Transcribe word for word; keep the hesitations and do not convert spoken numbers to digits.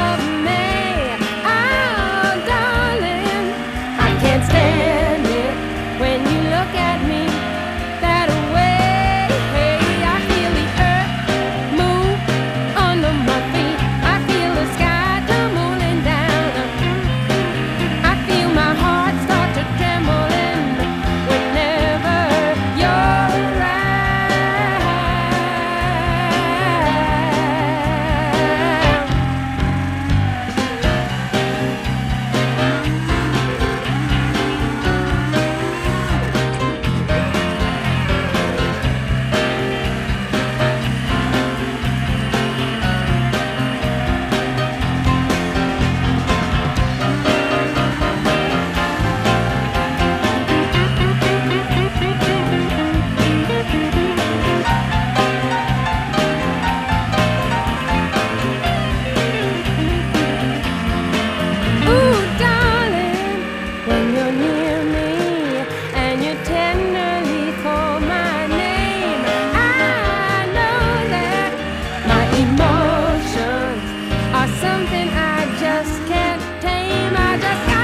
of me. Oh, darling, I can't stand it when you look at me that way. I feel the earth move under my feet. I feel the sky tumbling down. I feel my heart start to trembling whenever you're around. Ooh, darling, when you're near me and you tenderly call my name, I know that my emotions are something I just can't tame. I just